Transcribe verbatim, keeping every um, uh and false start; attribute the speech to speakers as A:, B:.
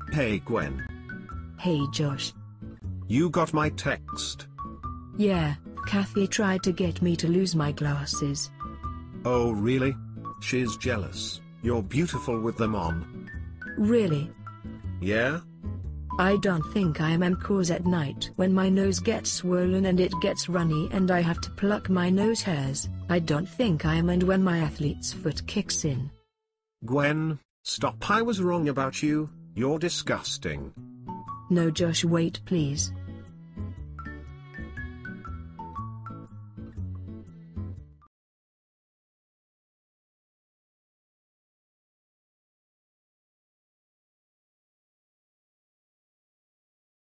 A: Hey Gwen.
B: Hey Josh.
A: You got my text?
B: Yeah, Kathy tried to get me to lose my glasses.
A: Oh really? She's jealous. You're beautiful with them on.
B: Really?
A: Yeah?
B: I don't think I am cause at night when my nose gets swollen and it gets runny and I have to pluck my nose hairs, I don't think I am, and when my athlete's foot kicks in.
A: Gwen, stop, I was wrong about you, you're disgusting.
B: No Josh, wait please.